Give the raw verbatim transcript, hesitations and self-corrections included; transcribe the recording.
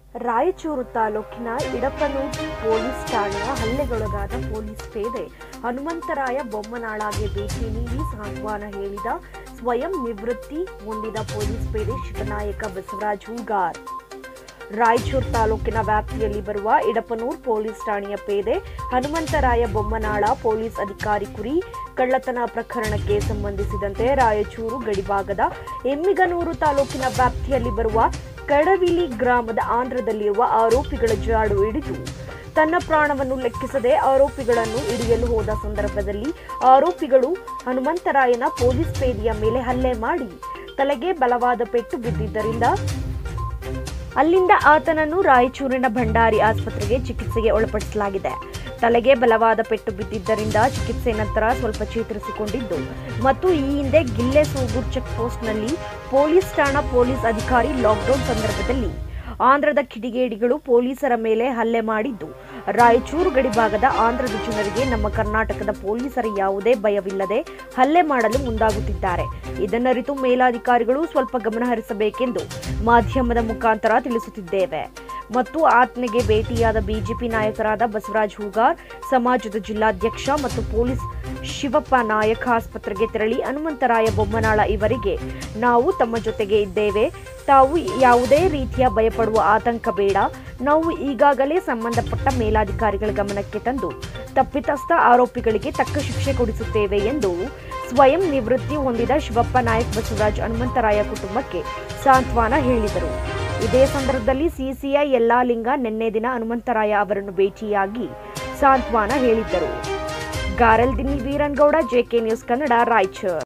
ರಾಯಚೂರು ತಾಲೂಕಿನ ಇಡಪನೂರು ಪೊಲೀಸ್ ಠಾಣೆಯ ಹಲ್ಲೆಗೊಳಗಾದ ಪೊಲೀಸ್ ಪೇದೆ ಹನುಮಂತರಾಯ ಬೊಮ್ಮನಾಳಗೆ ಭೇಟಿ ನೀಡಿ ಸಾಂತ್ವನ ಹೇಳಿದ ಸ್ವಯಂ ನಿವೃತ್ತಿ ಹೊಂದಿದ ಪೊಲೀಸ್ ಪೇದೆ ಶಿವನಾಯಕ ಬಸವರಾಜ್ ಹೂಗಾರ್. ರಾಯಚೂರು ತಾಲೂಕಿನ ವ್ಯಾಪ್ತಿಯಲ್ಲಿ ಬರುವ ಇಡಪನೂರು ಪೊಲೀಸ್ ಠಾಣೆಯ ಪೇದೆ ಹನುಮಂತರಾಯ ಬೊಮ್ಮನಾಳ ಪೊಲೀಸ್ ಅಧಿಕಾರಿ ಕುರಿ ಕಳ್ಳತನ ಪ್ರಕರಣಕ್ಕೆ ಸಂಬಂಧಿಸಿದಂತೆ ರಾಯಚೂರು ಗಡಿಭಾಗದ ಎಮ್ಮಿಗನೂರು ತಾಲೂಕಿನ ವ್ಯಾಪ್ತಿಯಲ್ಲಿ ಬರುವ ಕಡವಿಲಿ ಗ್ರಾಮದ ಆಂಧ್ರದಲ್ಲಿರುವ ಆರೋಪಿಗಳ ಜಾಡು ಹಿಡಿದು ತನ್ನ ಪ್ರಾಣವನ್ನು ಲೆಕ್ಕಿಸದೆ ಆರೋಪಿಗಳನ್ನು ಹಿಡಿಯಲು ಹೋದ ಸಂದರ್ಭದಲ್ಲಿ ಆರೋಪಿಗಳು ಹನುಮಂತರಾಯನ ಪೊಲೀಸ್ ಪೇದೆಯ ಮೇಲೆ ಹಲ್ಲೆ ಮಾಡಿ ತಲೆಗೆ ಬಲವಾದ ಪೆಟ್ಟು ಬಿದ್ದಿದ್ದರಿಂದ ಅಲ್ಲಿಂದ ಆತನನ್ನು ರಾಯಚೂರಿನ ಭಂಡಾರಿ ಆಸ್ಪತ್ರೆಗೆ ಚಿಕಿತ್ಸೆಗೆ ಒಳಪಡಿಸಲಾಗಿದೆ. ತಲೆಗೆ ಬಲವಾದ ಪೆಟ್ಟು ಬಿದ್ದಿದ್ದರಿಂದ ಚಿಕಿತ್ಸೆ ನಂತರ ಸ್ವಲ್ಪ ಚೇತರಿಸಿಕೊಂಡಿದ್ದು ಮತ್ತು ಈ ಹಿಂದೆ ಗಿಲ್ಲೆಸೂಗೂರು ಚೆಕ್ ಪೋಸ್ಟ್ನಲ್ಲಿ ಪೊಲೀಸ್ ಠಾಣಾ ಪೊಲೀಸ್ ಅಧಿಕಾರಿ ಲಾಕ್ಡೌನ್ ಸಂದರ್ಭದಲ್ಲಿ ಆಂಧ್ರದ ಕಿಡಿಗೇಡಿಗಳು ಪೊಲೀಸರ ಮೇಲೆ ಹಲ್ಲೆ ಮಾಡಿದ್ದು ರಾಯಚೂರು ಗಡಿಭಾಗದ ಆಂಧ್ರದ ಜನರಿಗೆ ನಮ್ಮ ಕರ್ನಾಟಕದ ಪೊಲೀಸರ ಯಾವುದೇ ಭಯವಿಲ್ಲದೆ ಹಲ್ಲೆ ಮಾಡಲು ಮುಂದಾಗುತ್ತಿದ್ದಾರೆ. ಇದನ್ನರಿತು ಮೇಲಾಧಿಕಾರಿಗಳು ಸ್ವಲ್ಪ ಗಮನಹರಿಸಬೇಕೆಂದು ಮಾಧ್ಯಮದ ಮುಖಾಂತರ ತಿಳಿಸುತ್ತಿದ್ದೇವೆ ಮತ್ತು ಆತನಿಗೆ ಭೇಟಿಯಾದ ಬಿಜೆಪಿ ನಾಯಕರಾದ ಬಸವರಾಜ್ ಹೂಗಾರ್, ಸಮಾಜದ ಜಿಲ್ಲಾಧ್ಯಕ್ಷ ಮತ್ತು ಪೊಲೀಸ್ ಶಿವಪ್ಪ ನಾಯಕ್ ಆಸ್ಪತ್ರೆಗೆ ತೆರಳಿ ಹನುಮಂತರಾಯ ಬೊಮ್ಮನಾಳ ಇವರಿಗೆ ನಾವು ತಮ್ಮ ಜೊತೆಗೆ ಇದ್ದೇವೆ, ತಾವು ಯಾವುದೇ ರೀತಿಯ ಭಯಪಡುವ ಆತಂಕ ಬೇಡ, ನಾವು ಈಗಾಗಲೇ ಸಂಬಂಧಪಟ್ಟ ಮೇಲಾಧಿಕಾರಿಗಳ ಗಮನಕ್ಕೆ ತಂದು ತಪ್ಪಿತಸ್ಥ ಆರೋಪಿಗಳಿಗೆ ತಕ್ಕ ಶಿಕ್ಷೆ ಕೊಡಿಸುತ್ತೇವೆ ಎಂದು ಸ್ವಯಂ ನಿವೃತ್ತಿ ಹೊಂದಿದ ಶಿವಪ್ಪ ನಾಯಕ್ ಬಸವರಾಜ್ ಹನುಮಂತರಾಯ ಕುಟುಂಬಕ್ಕೆ ಸಾಂತ್ವನ ಹೇಳಿದರು. ಇದೇ ಸಂದರ್ಭದಲ್ಲಿ ಸಿಸಿಐ ಯಲ್ಲಾಲಿಂಗ ನಿನ್ನೆ ದಿನ ಹನುಮಂತರಾಯ ಅವರನ್ನು ಭೇಟಿಯಾಗಿ ಸಾಂತ್ವನ ಹೇಳಿದ್ದರು. Garaldinni Veerangouda, J K news Kannada, Raichur.